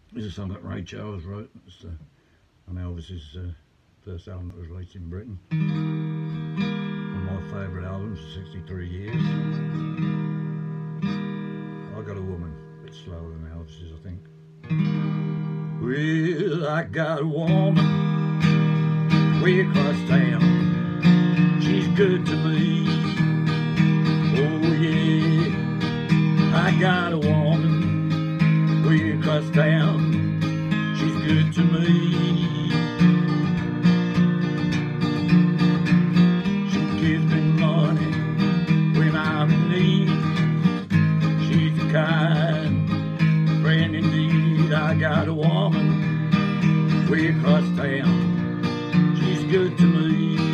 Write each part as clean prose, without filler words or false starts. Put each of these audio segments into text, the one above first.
This is a song that Ray Charles wrote. It's on Elvis's first album that was released in Britain. One of my favourite albums for 63 years. I Got a Woman, a bit slower than Elvis's, I think. Well, I got a woman way across town. She's good to me. Oh yeah, I got a woman way across town. She's good to me. She gives me money when I'm in need. She's a kind friend indeed. I got a woman way across town. She's good to me.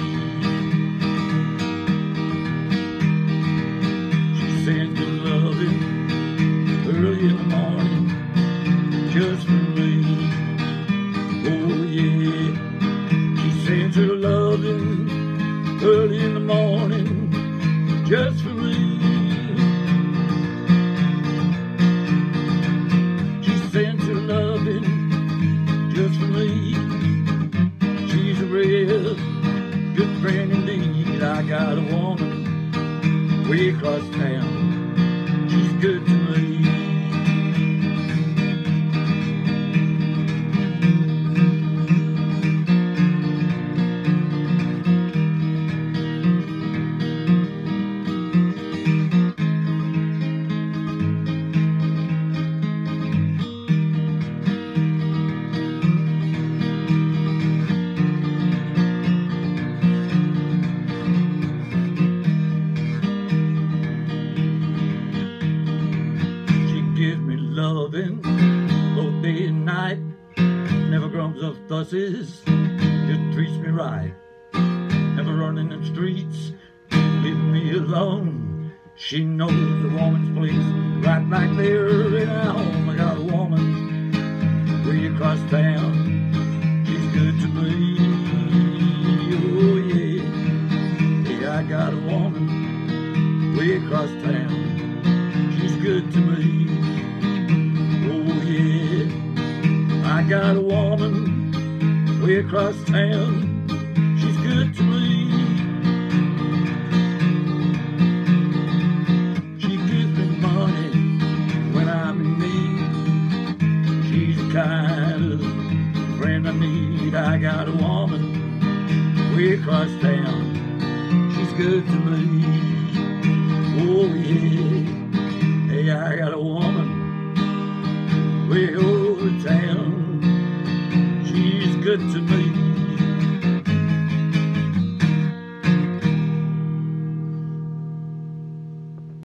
She sends me loving early in the morning just for me. Oh yeah, she sends her loving early in the morning just for me. She sends her loving just for me. She's a real good friend indeed. I got a woman way across town. She's good to me. Gives me loving both day and night. Never grumbles or fusses, just treats me right. Never running the streets, leaving me alone. She knows a woman's place right back there in our home. I got a woman way across town. She's good to me. Oh yeah, yeah, I got a woman way across town. She's good to me. I got a woman way across town. She's good to me. She gives me money when I'm in need. She's the kind of friend I need. I got a woman way across town. She's good to me. Oh yeah, hey, I got a woman way over town. She's good to me.